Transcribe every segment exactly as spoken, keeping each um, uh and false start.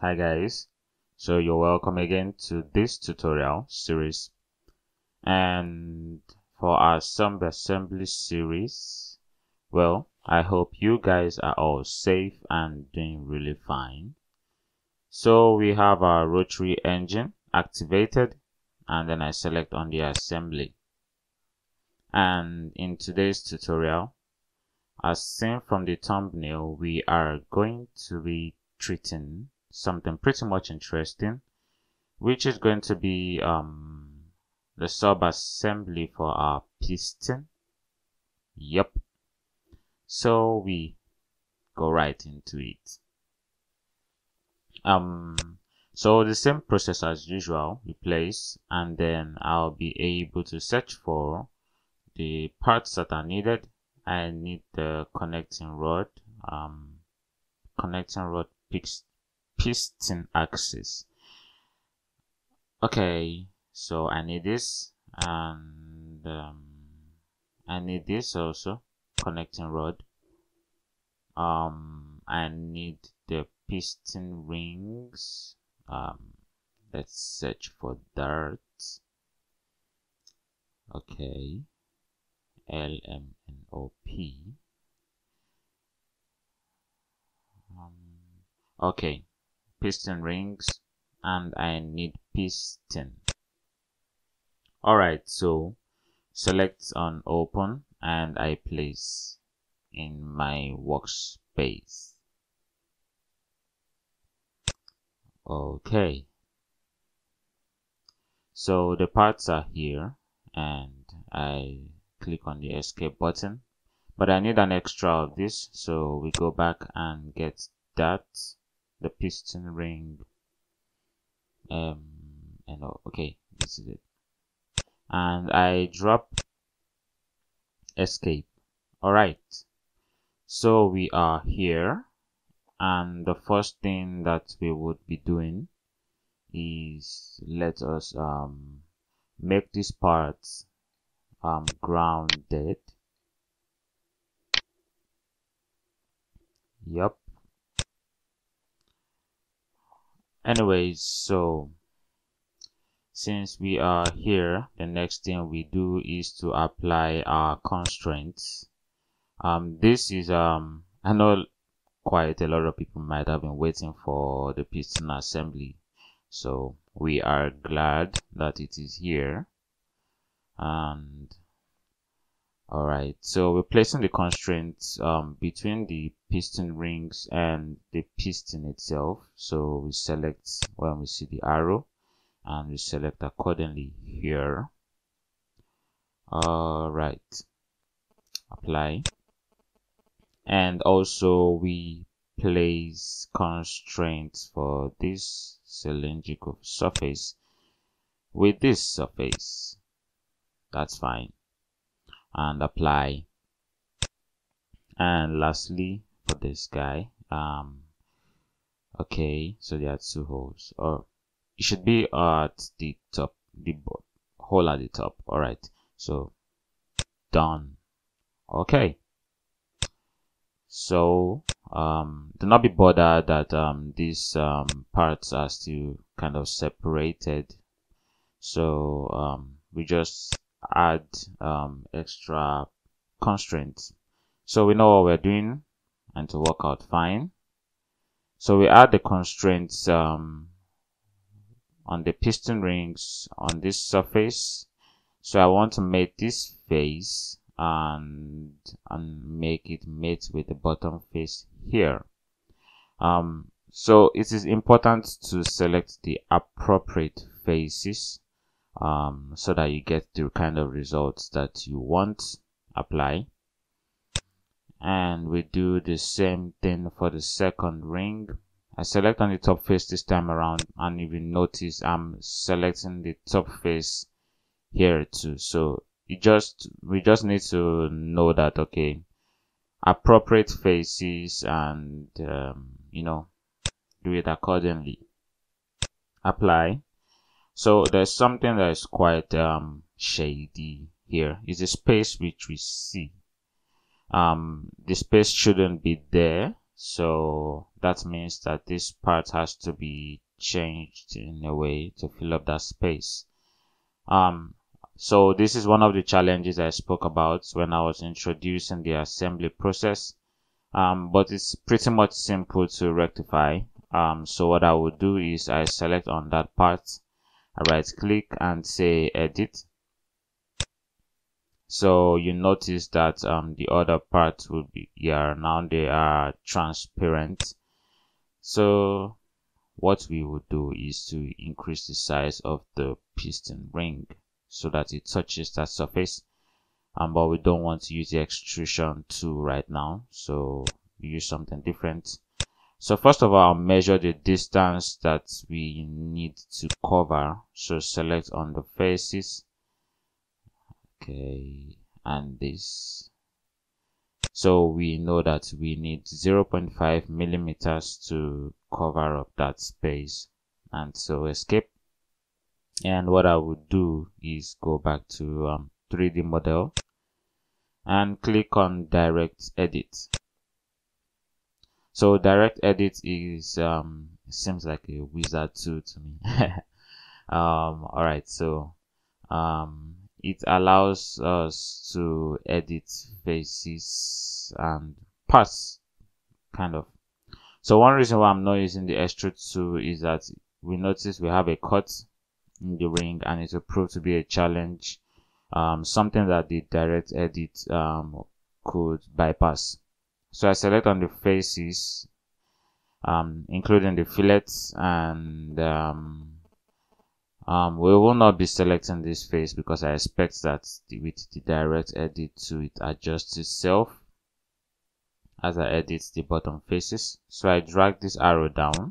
Hi guys, so you're welcome again to this tutorial series, and for our subassembly series, well, I hope you guys are all safe and doing really fine. So we have our rotary engine activated, and then I select on the assembly. And in today's tutorial, as seen from the thumbnail, we are going to be treating something pretty much interesting, which is going to be um the sub-assembly for our piston. Yep. So we go right into it. Um so the same process as usual, we place, and then I'll be able to search for the parts that are needed. I need the connecting rod, um connecting rod piston axis. Okay, so I need this, and um, I need this also, connecting rod. Um, I need the piston rings. Um, let's search for that. Okay, L M N O P. Um, okay, piston rings, and I need piston. Alright, so select on open, and I place in my workspace. Okay, so the parts are here, and I click on the escape button, but I need an extra of this, so we go back and get that, the piston ring. Um and okay, this is it, and I drop escape. All right, so we are here, and the first thing that we would be doing is let us um make this part um grounded. Yep. Anyways, so since we are here, the next thing we do is to apply our constraints. Um, this is um I know quite a lot of people might have been waiting for the piston assembly, so we are glad that it is here. And all right, so we're placing the constraints um between the piston rings and the piston itself. So we select when we see the arrow, and we select accordingly here. All right, apply, and also we place constraints for this cylindrical surface with this surface. That's fine, and apply. And lastly, for this guy, um okay, so there are two holes, or it should be at the top, the hole at the top. All right, so done. Okay, so um do not be bothered that um these um parts are still kind of separated, so um we just add um extra constraints, so we know what we're doing and to work out fine. So we add the constraints um on the piston rings on this surface. So I want to make this face and and make it mate with the bottom face here. Um so it is important to select the appropriate faces um so that you get the kind of results that you want. Apply, and we do the same thing for the second ring. I select on the top face this time around, and if you notice, I'm selecting the top face here too. So you just we just need to know that, okay, appropriate faces, and um, you know, do it accordingly. Apply. So there's something that is quite um shady here. Is a space which we see. Um the space shouldn't be there. So that means that this part has to be changed in a way to fill up that space. Um, so this is one of the challenges I spoke about when I was introducing the assembly process. Um, but it's pretty much simple to rectify. Um, so what I would do is I select on that part, I right click and say edit. So you notice that um, the other parts will be here. Now they are transparent. So what we would do is to increase the size of the piston ring so that it touches that surface. Um, but we don't want to use the extrusion tool right now, so we use something different. So first of all, I'll measure the distance that we need to cover. So select on the faces, okay, and this. So we know that we need zero point five millimeters to cover up that space, and so escape. And what I would do is go back to um, three D model and click on direct edit. So direct edit is um seems like a wizard tool to me. um all right, so um it allows us to edit faces and parts, kind of. So one reason why I'm not using the extrude tool is that we notice we have a cut in the ring and it will prove to be a challenge, um, something that the direct edit um, could bypass. So I select on the faces, um, including the fillets, and um, um, we will not be selecting this face because I expect that the, with the direct edit to it adjusts itself as I edit the bottom faces. So I drag this arrow down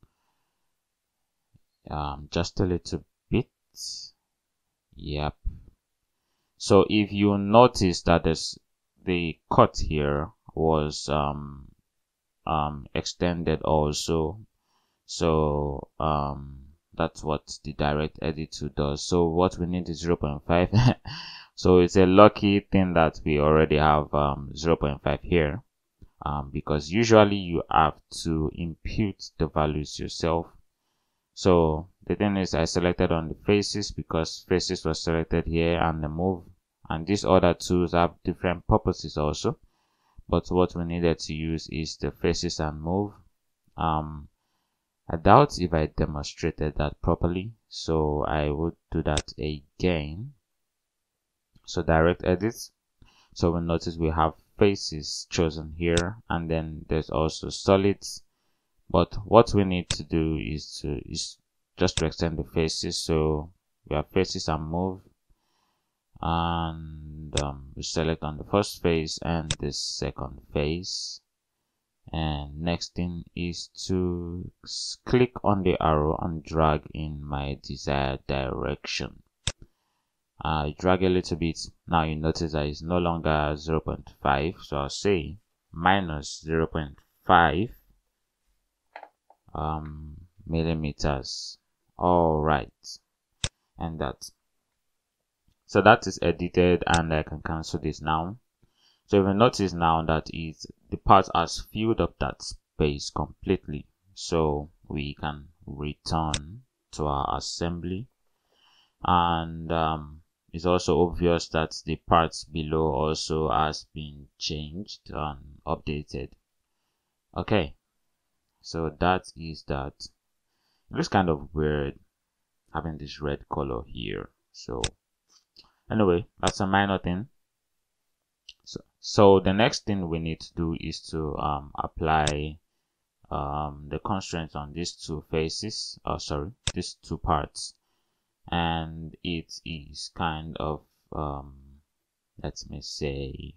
um, just a little bit. Yep. So if you notice that this, the cut here was um, um, extended also, so um, that's what the direct edit tool does. So what we need is zero point five. So it's a lucky thing that we already have um, zero point five here, um, because usually you have to impute the values yourself. So the thing is, I selected on the faces because faces was selected here, and the move, and these other tools have different purposes also, but what we needed to use is the faces and move. um I doubt if I demonstrated that properly, so I would do that again. So direct edit. So we notice we have faces chosen here, and then there's also solids. But what we need to do is to is just to extend the faces. So we have faces and move, and um, we select on the first face and the second face. And next thing is to click on the arrow and drag in my desired direction. I drag a little bit. Now you notice that it's no longer zero point five, so I'll say minus zero point five um, millimeters. All right, and that. So that is edited, and I can cancel this now. So you will notice now that it, the part has filled up that space completely. So we can return to our assembly, and um, it's also obvious that the parts below also has been changed and updated. Okay, so that is that. It looks kind of weird having this red color here. So anyway, that's a minor thing. So, so the next thing we need to do is to um, apply um, the constraints on these two faces. Oh, sorry, these two parts, and it is kind of um, let me say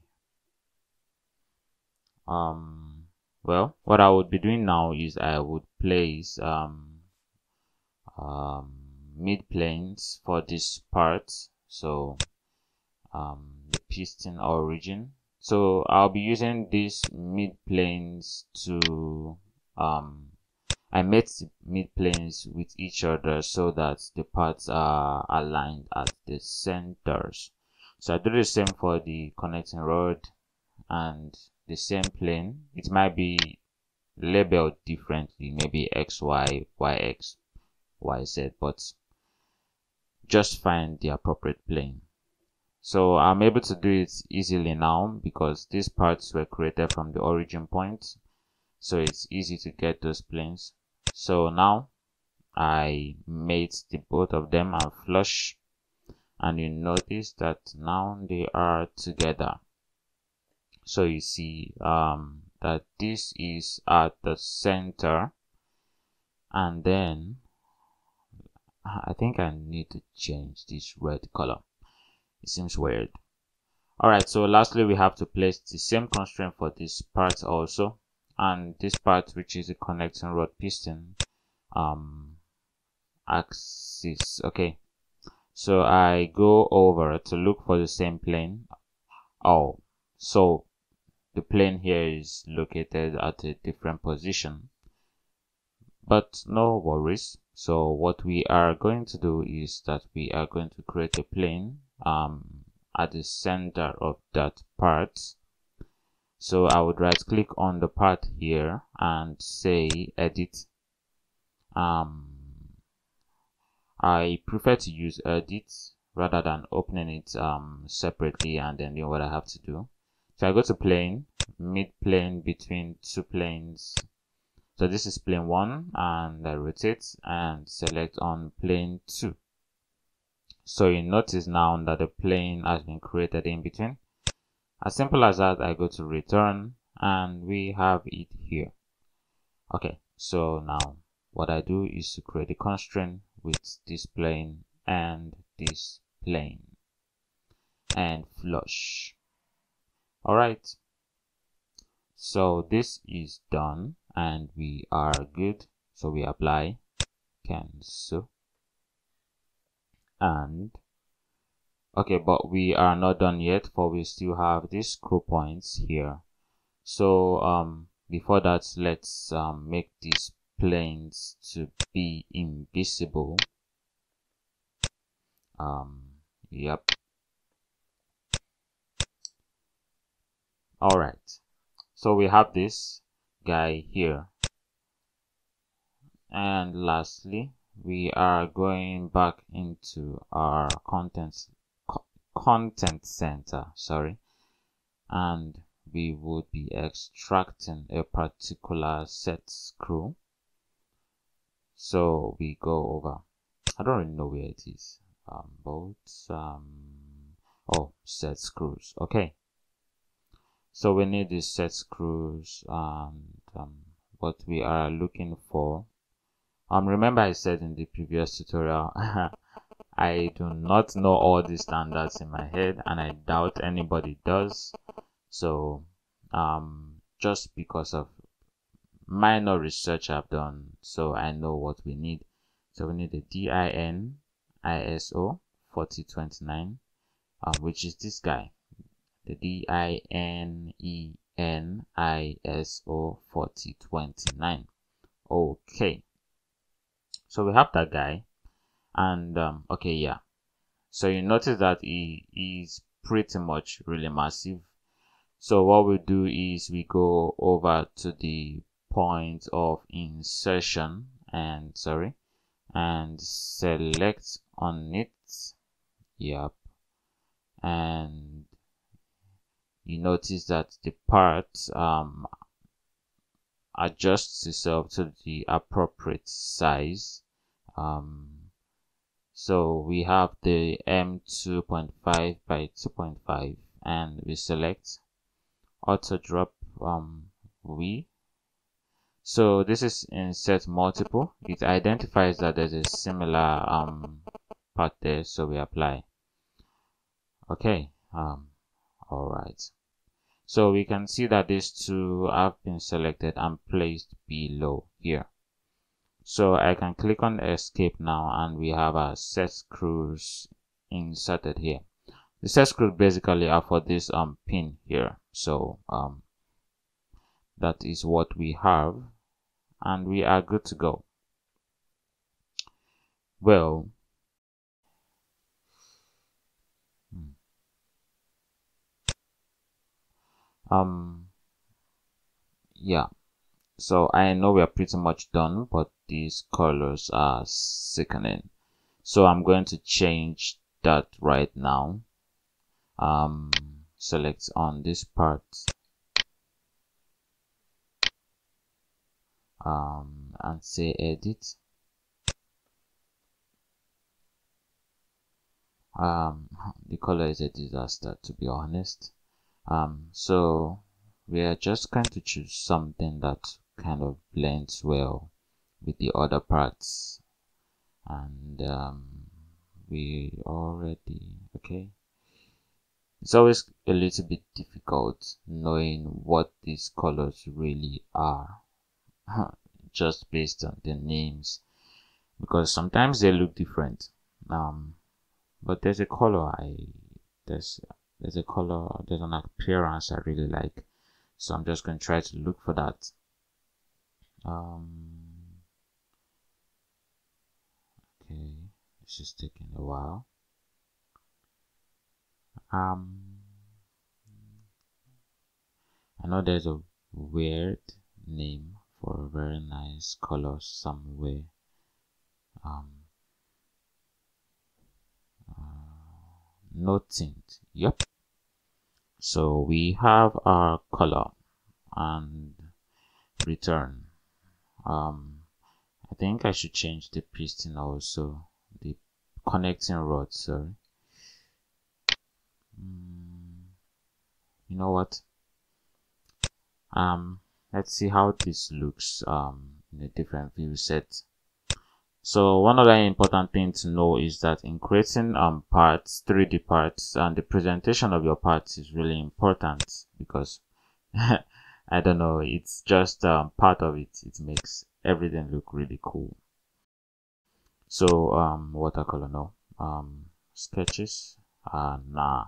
um, well, what I would be doing now is I would place um, um, mid planes for this part. So um, the piston origin. So I'll be using these mid planes to um, I made mid planes with each other so that the parts are aligned at the centers. So I do the same for the connecting rod and the same plane. It might be labeled differently, maybe X Y, Y X, Y Z, but just find the appropriate plane. So I'm able to do it easily now because these parts were created from the origin point, so it's easy to get those planes. So now I made the both of them and flush, and you notice that now they are together. So you see um, that this is at the center, and then I think I need to change this red color. It seems weird. Alright, so lastly we have to place the same constraint for this part also, and this part, which is the connecting rod piston um, axis. Okay, so I go over to look for the same plane. Oh, so the plane here is located at a different position, but no worries. So what we are going to do is that we are going to create a plane um, at the center of that part. So I would right click on the part here and say edit. um, I prefer to use edit rather than opening it um, separately and then doing what I have to do. So I go to plane, mid plane between two planes. So this is plane one, and I rotate and select on plane two. So you notice now that the plane has been created in between. As simple as that, I go to return and we have it here. Okay, so now what I do is to create a constraint with this plane and this plane and flush. Alright, so this is done and we are good. So we apply, cancel, and okay, but we are not done yet, for we still have these screw points here. So um before that, let's um, make these planes to be invisible. Um yep. All right, so we have this guy here, and lastly we are going back into our contents co content center, sorry, and we would be extracting a particular set screw. So we go over, I don't really know where it is, um bolts, um oh, set screws. Okay, so we need these set screws, and um, what we are looking for, um remember I said in the previous tutorial I do not know all the standards in my head, and I doubt anybody does. So um just because of minor research I've done, so I know what we need. So we need a DIN I S O forty twenty-nine, um, which is this guy, the DIN I S O forty twenty-nine. Okay, so we have that guy, and um, okay, yeah, so you notice that he is pretty much really massive. So what we do is we go over to the point of insertion and sorry and select on it. Yep, and you notice that the part um adjusts itself to the appropriate size. Um so we have the M two point five by two point five, and we select auto drop um we. So this is insert multiple. It identifies that there's a similar um part there, so we apply. Okay, um all right, so we can see that these two have been selected and placed below here. So I can click on escape now, and we have our set screws inserted here. The set screws basically are for this um pin here. So um that is what we have, and we are good to go. Well, um yeah, So I know we are pretty much done, but these colors are sickening. So I'm going to change that right now. Um, select on this part. Um, and say edit. Um, the color is a disaster, to be honest. Um, so we are just going to choose something that kind of blends well with the other parts, and um, we already okay. It's always a little bit difficult knowing what these colors really are just based on the names, because sometimes they look different. Um, but there's a color I there's there's a color there's an appearance I really like, so I'm just going to try to look for that. Um, okay, this is taking a while. Um, I know there's a weird name for a very nice color somewhere. Um, uh, no tint. Yep. So we have our color and return. Um, I think I should change the piston also, the connecting rod. Sorry. Mm, you know what? Um, let's see how this looks um in a different view set. So one other important thing to know is that in creating um parts, three D parts, and the presentation of your parts is really important, because I don't know, it's just um, part of it. It makes everything look really cool. So um watercolor, no. Um sketches, uh nah.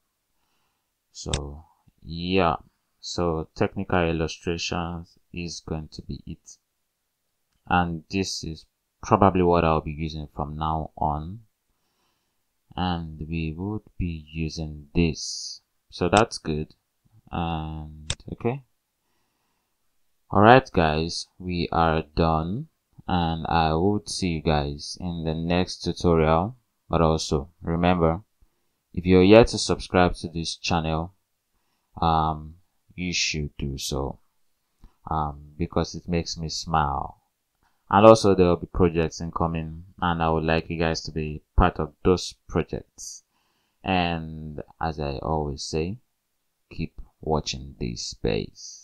So yeah, so technical illustrations is going to be it, and this is probably what I'll be using from now on, and we would be using this, so that's good. And okay, all right guys, we are done, and I would see you guys in the next tutorial. But also remember, if you're yet to subscribe to this channel, um you should do so, um because it makes me smile. And also there will be projects incoming, and I would like you guys to be part of those projects. And as I always say, keep watching this space.